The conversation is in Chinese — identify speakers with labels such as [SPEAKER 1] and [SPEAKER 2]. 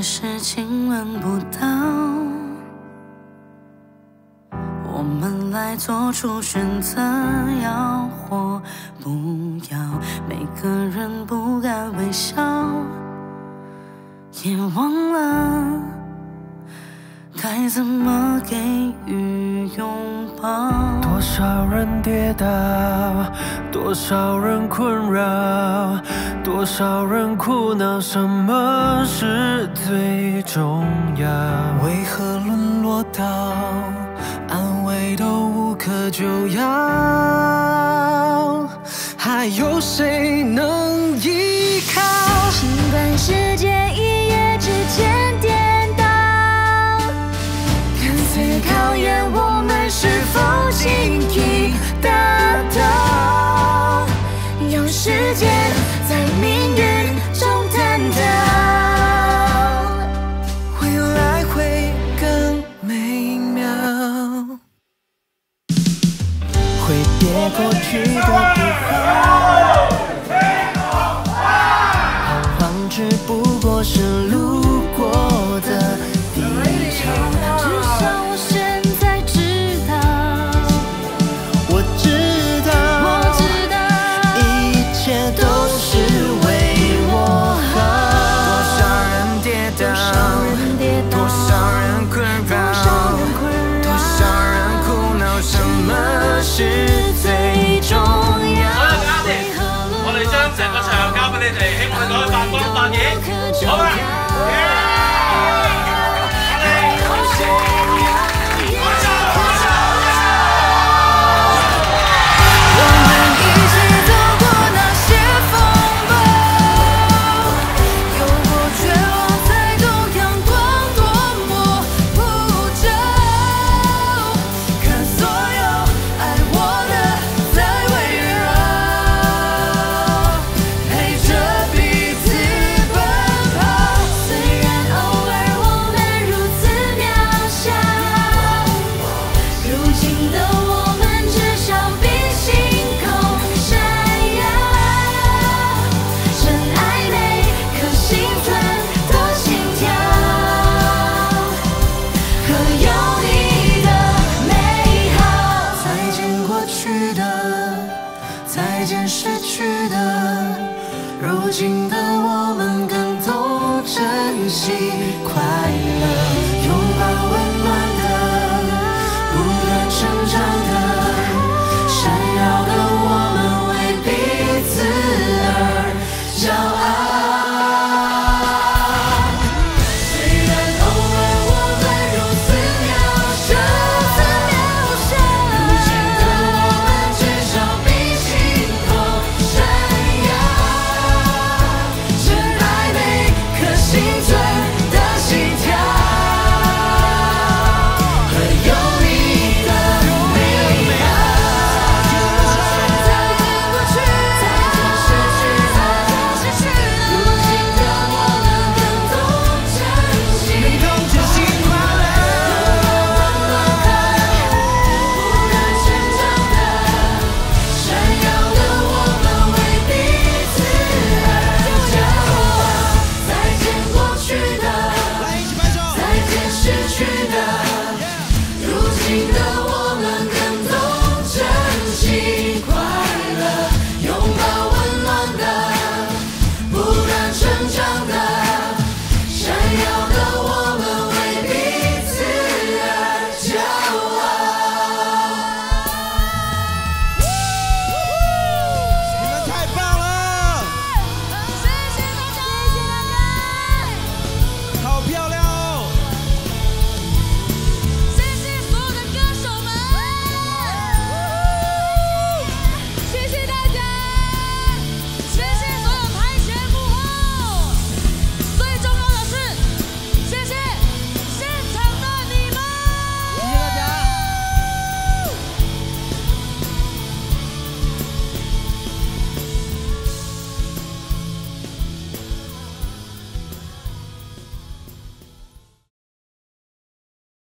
[SPEAKER 1] 件事情轮不到我们来做出选择，要或不要。每个人不敢微笑，也忘了该怎么给予拥抱。
[SPEAKER 2] 多少人跌倒，多少人困扰，多少人苦恼，什么是最重要？为何沦落到安慰都无可救药？还有谁能依靠？
[SPEAKER 3] 尽管世界一夜之间颠倒，看似考验我们是否轻易达到，有时间在命运中探讨，
[SPEAKER 2] 未来会更美妙。挥别过去的不好，彷只不过是路过的低潮。
[SPEAKER 1] 至少我现在知道，
[SPEAKER 2] 我知道，一切都是为我好。多少人跌倒，多少人困扰，多少人苦恼，什麼是最重要？
[SPEAKER 4] 我哋將成個場交俾你哋，希望你可以發光發熱，好嘛？
[SPEAKER 2] 再见失去的，如今的